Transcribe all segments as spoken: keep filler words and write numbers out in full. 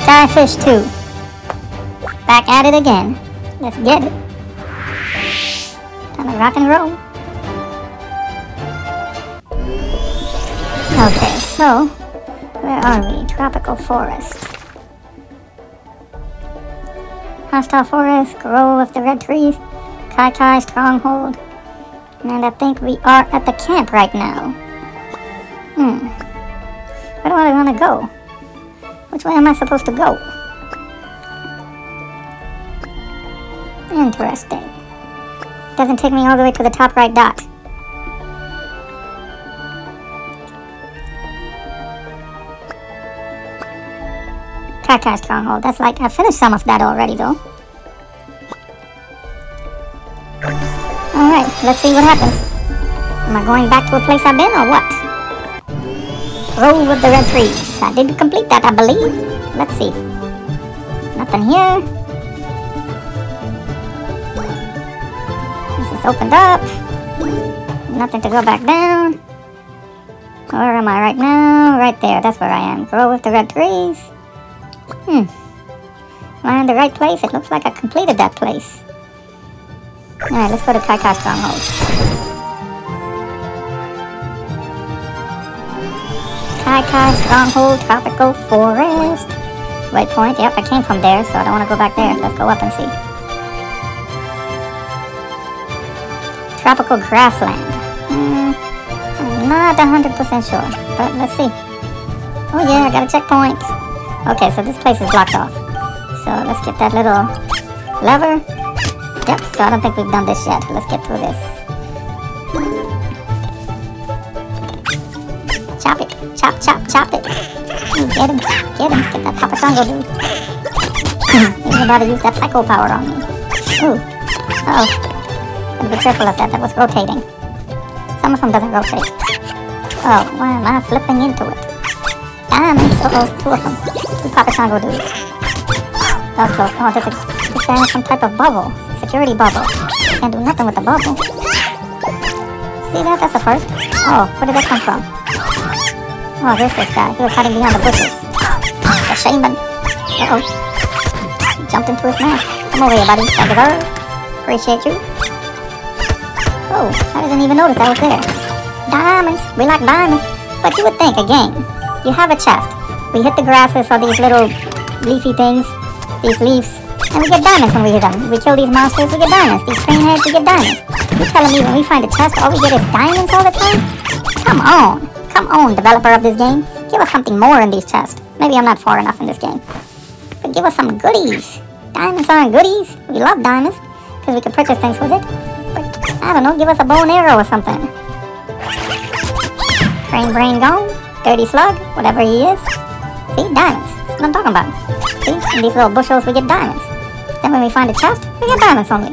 Skyfish two. Back at it again. Let's get it. Time to rock and roll. Okay, so where are we? Tropical forest. Hostile forest, grove of the red trees, Kai Kai stronghold. And I think we are at the camp right now. Hmm. Where do I want to go? Which way am I supposed to go? Interesting. Doesn't take me all the way to the top right dot. Kai Kai stronghold. That's like, I finished some of that already though. Alright, let's see what happens. Am I going back to a place I've been or what? Grove of the red trees. I did complete that, I believe. Let's see. Nothing here. This is opened up. Nothing to go back down. Where am I right now? Right there, that's where I am. Grove of the red trees. Hmm. Am I in the right place? It looks like I completed that place. Alright, let's go to Kai Kai stronghold. Kai Kai stronghold, tropical forest. Waypoint, yep, I came from there, so I don't want to go back there. Let's go up and see. Tropical grassland. Hmm, I'm not one hundred percent sure, but let's see. Oh yeah, I got a checkpoint. Okay, so this place is blocked off. So let's get that little lever. Yep, so I don't think we've done this yet. Let's get through this. Chop it. Chop, chop, chop it. Ooh, get him. Get him. Get that Papa Shango dude. He's about to use that psycho power on me. Ooh. Uh-oh. Gotta be careful of that. That was rotating. Some of them doesn't rotate. Oh, why am I flipping into it? Diamonds. Uh-oh, two of them. Two Papa Shango dudes. Oh, close. Oh, this is, this guy has some type of bubble. Security bubble. Can't do nothing with the bubble. See that? That's the first. Oh, where did that come from? Oh, there's this guy. He was hiding behind the bushes. The shaman. Uh-oh. Jumped into his mouth. Come over here, buddy. Thank you, sir. Appreciate you. Oh, I didn't even notice I was there. Diamonds. We like diamonds. But you would think, a game. You have a chest. We hit the grasses or these little leafy things. These leaves. And we get diamonds when we hit them. We kill these monsters, we get diamonds. These train heads, we get diamonds. You telling me when we find a chest, all we get is diamonds all the time? Come on. Come on, developer of this game. Give us something more in these chests. Maybe I'm not far enough in this game. But give us some goodies. Diamonds aren't goodies. We love diamonds. Because we can purchase things with it. But, I don't know, give us a bow and arrow or something. Train brain gone. Dirty slug. Whatever he is. See, diamonds. That's what I'm talking about. See, in these little bushels we get diamonds. Then when we find a chest, we get diamonds only.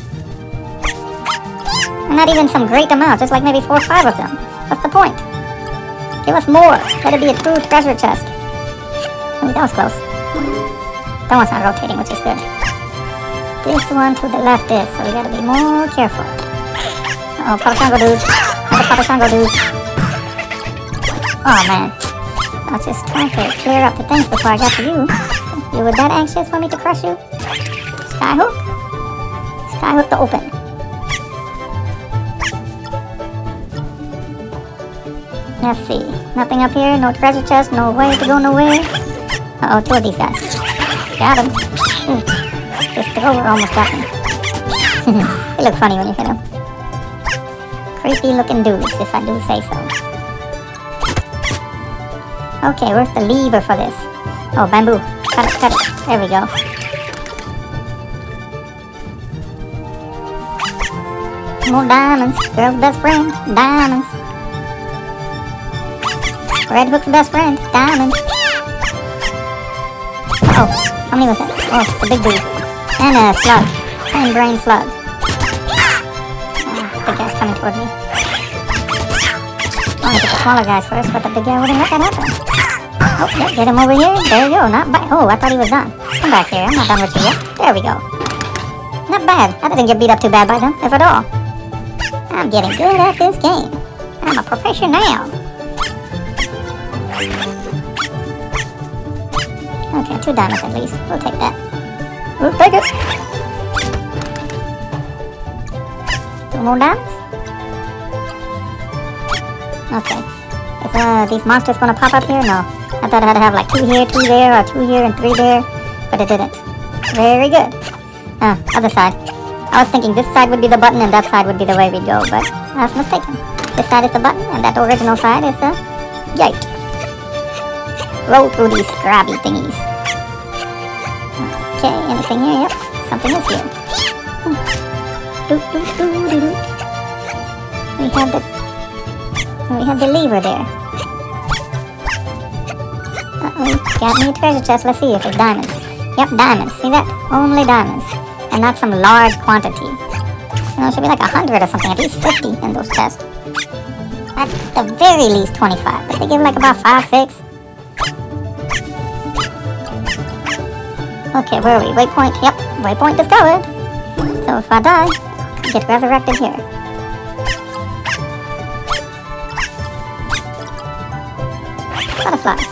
And not even some great amount, just like maybe four or five of them. What's the point? Give us more. Let it be a true treasure chest. Ooh, that was close. That one's not rotating, which is good. This one to the left is, so we gotta be more careful. Uh oh, Papa Shango dude. Another Papa Shango dude. Oh man. I was just trying to clear up the things before I got to you. You were that anxious for me to crush you? Skyhook? Skyhook to open. Let's see. Nothing up here, no treasure chest, no way to go nowhere. Uh oh, two of these guys. Got him. Ooh. This thrower almost got me. They look funny when you hit them. Creepy looking dudes, if I do say so. Okay, where's the lever for this? Oh, bamboo. Cut it, cut it. There we go. More diamonds. Girl's best friend. Diamonds. Red Hook's best friend. Diamonds. Uh oh, how many was that? Oh, it's the big dude. And a slug. Same brain slug. Ah, big guy's coming toward me. I want to get the smaller guys first, but the big guy wouldn't let that happen. Oh, yeah, get him over here. There you go. Not bad. Oh, I thought he was done. Come back here. I'm not done with you yet. There we go. Not bad. I didn't get beat up too bad by them, if at all. I'm getting good at this game. I'm a professional. Okay, two diamonds at least. We'll take that. We'll take it. Two more diamonds? Okay. Is uh, these monsters gonna pop up here? No. I thought I had to have like two here, two there, or two here and three there. But it didn't. Very good. Ah, other side. I was thinking this side would be the button and that side would be the way we'd go, but I was mistaken. This side is the button and that original side is the gate. Roll through these grabby thingies. Okay, anything here? Yep, something is here. Hmm. Doo, doo, doo, doo, doo. We have the we have the lever there. Uh-oh, got me a treasure chest. Let's see if it's diamonds. Yep, diamonds. See that? Only diamonds. And not some large quantity. You know, it should be like a hundred or something, at least fifty in those chests. At the very least twenty-five, but they give like about five, six. Okay, where are we? Waypoint. Yep, waypoint discovered. So if I die, I get resurrected here. Butterflies.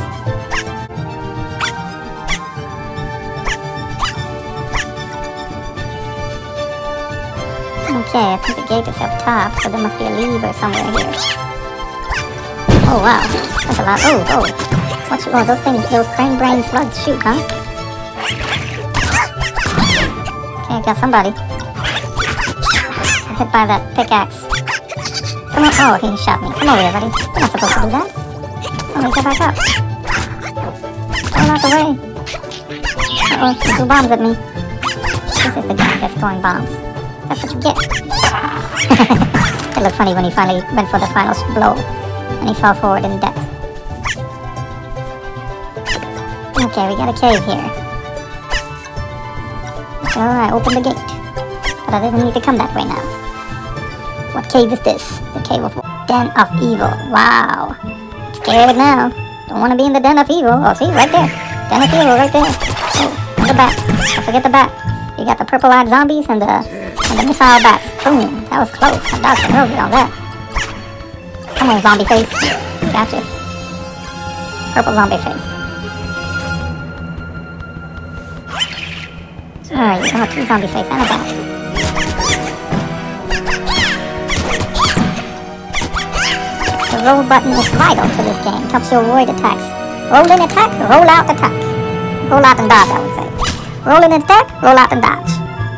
Okay, I think the gate is up top, so there must be a lever somewhere here. Oh wow, that's a lot. Oh, oh. What's, oh, those things, those crane brain slugs shoot, huh? Okay, got somebody. Got hit by that pickaxe. Come on. Oh, he shot me. Come over here, buddy. You're not supposed to do that. Oh, get back up. Get out the way. Uh-oh, he threw bombs at me. This is the guy that's throwing bombs. That's what you get. It looked funny when he finally went for the final blow. And he fell forward in death. Okay, we got a cave here. So I opened the gate. But I didn't need to come that way now. What cave is this? The cave of Den of Evil. Wow. I'm scared now. Don't want to be in the Den of Evil. Oh, see? Right there. Den of Evil right there. Oh, the bat. Don't forget the bat. You got the purple-eyed zombies and the, and the missile bats. Boom. That was close. I dodged a little bit on that. Come on, zombie face. Gotcha. Purple zombie face. Alright, you got two zombie face and a bat. The roll button is vital to this game. Helps you avoid attacks. Roll in attack, roll out attack. Roll out and dodge, I would say. Roll in attack, roll out and dodge.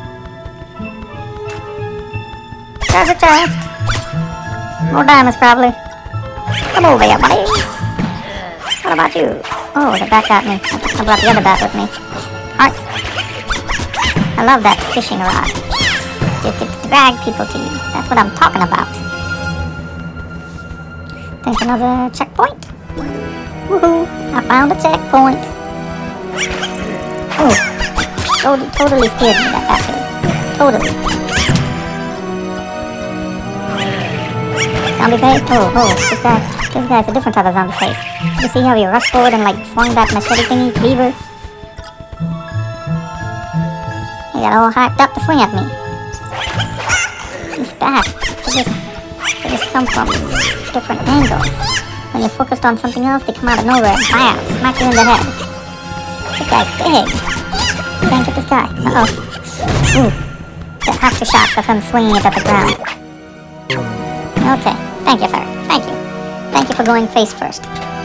Treasure chest. More diamonds, probably. Come over here, buddy. What about you? Oh, the bat got me. I brought the other bat with me. Alright. I love that fishing rod. You can drag people to you. That's what I'm talking about. There's another checkpoint. Woohoo! I found a checkpoint. Oh, totally, totally scared me, that bastard. Totally. Zombie face? Oh, oh, this guy, this guy's a different type of zombie face. You see how he rushed forward and like swung that machete thingy, cleaver? He got all hyped up to swing at me. These bats, they just, they just come from different angles. When you're focused on something else, they come out of nowhere and bam, smack you in the head. This guy's big. Can't get this guy. Uh-oh. Ooh. The aftershocks of him swinging it at the ground. Okay. Thank you, sir. Thank you. Thank you for going face first.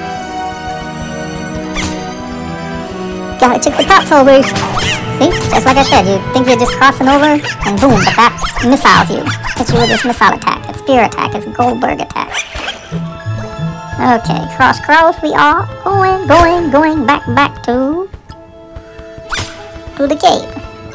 Gotta check the tops over. See? Just like I said, you think you're just crossing over, and boom, the bat missiles you. Hits you with this missile attack. It's spear attack. It's Goldberg attack. Okay, cross cross we are going, going, going back, back to... to the cave.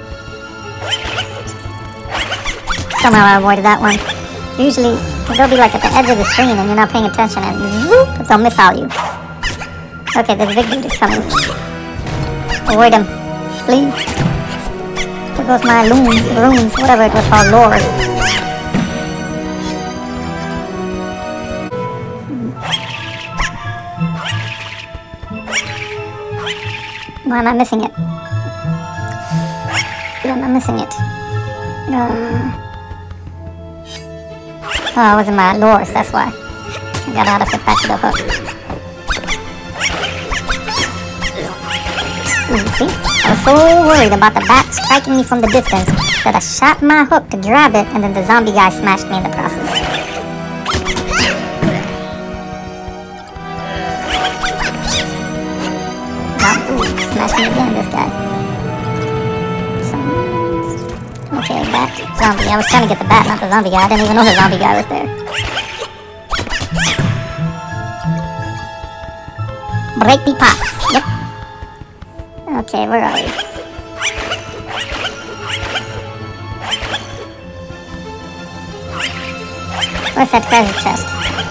Somehow I avoided that one. Usually, they'll be like at the edge of the screen and you're not paying attention and whoop, they'll missile you. Okay, this big dude is coming. Avoid him, please. There goes my loons, runes, whatever it was called, lore. Why am I missing it? Why am I missing it? Uh... Oh, I was in my lures, that's why. I gotta have to get back to the hook. Ooh, see? I was so worried about the bat striking me from the distance that I shot my hook to grab it, and then the zombie guy smashed me in the process. Oh, ooh, smashed me again, this guy. Some... Okay, bat, zombie. I was trying to get the bat, not the zombie guy. I didn't even know the zombie guy was there. Break the pots. Yep. Okay, where are we? Where's that treasure chest?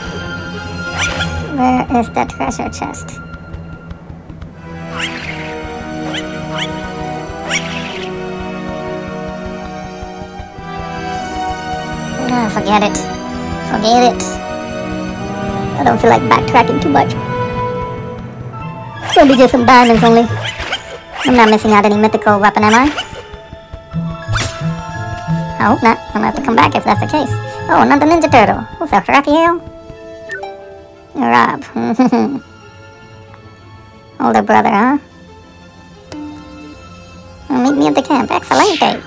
Where is that treasure chest? Oh, forget it. Forget it. I don't feel like backtracking too much. It's gonna be just some diamonds only. I'm not missing out any mythical weapon, am I? I hope not. I'm gonna have to come back if that's the case. Oh, another Ninja Turtle. What's that, Raphael? Rob. Older brother, huh? Well, meet me at the camp. Excelente.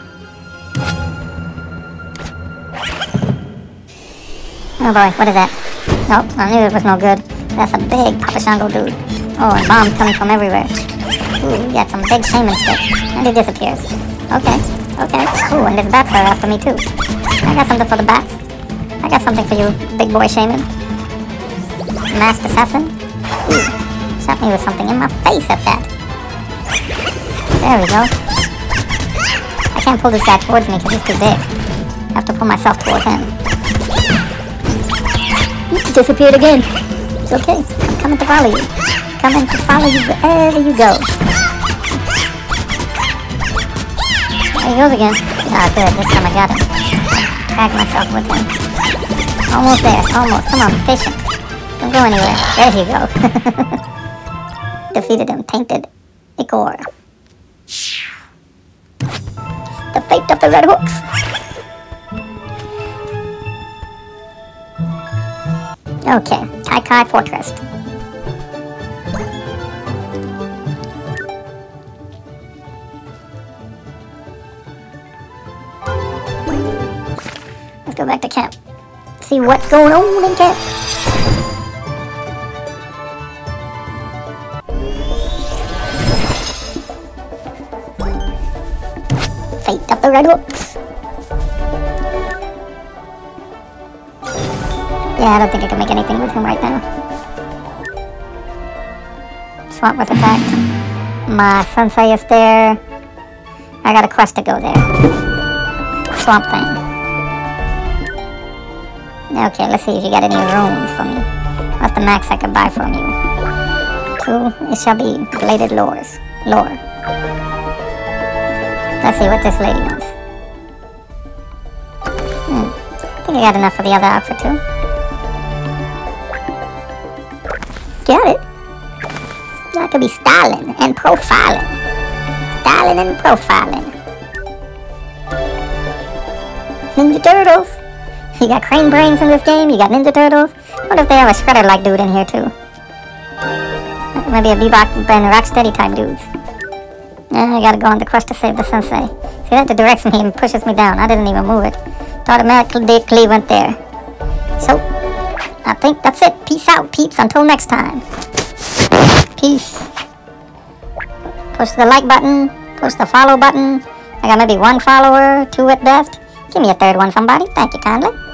Oh boy, what is that? Nope, I knew it was no good. That's a big Papa Shango dude. Oh, and bombs coming from everywhere. Ooh, we got some big shaman stick. And he disappears. Okay, okay. Ooh, and there's bats are after me too. I got something for the bats. I got something for you, big boy shaman. Masked assassin. Ooh, shot me with something in my face at that. There we go. I can't pull this guy towards me because he's too big. I have to pull myself toward him. He disappeared again. It's okay. I'm coming to follow you. Coming to follow you wherever you go. There he goes again. Ah, good. This time I got him. Tag myself with him. Almost there. Almost. Come on. Patient. Don't go anywhere. There you go. Defeated him. Tainted Ichor. The fate of the Red Hooks. Okay. Kai Kai Fortress. Let's go back to camp. See what's going on in camp. Fate of the Red Hooks. Yeah, I don't think I can make anything with him right now. Swamp was attacked. My sensei is there. I got a quest to go there. Swamp thing. Okay, let's see if you got any runes for me. What's the max I could buy from you? Two. It shall be bladed lores. Lore. Let's see what this lady wants. Hmm. I think I got enough for the other outfit too. Got it. That could be styling and profiling. Styling and profiling. Ninja Turtles. You got crane brains in this game. You got Ninja Turtles. What if they have a shredder-like dude in here too? Maybe a Bebop and Rocksteady type dudes. Yeah, I gotta go on the quest to save the sensei. See, that directs me and pushes me down. I didn't even move it. It automatically went there. So, I think that's it. Peace out, peeps. Until next time. Peace. Push the like button. Push the follow button. I got maybe one follower, two at best. Give me a third one, somebody. Thank you kindly.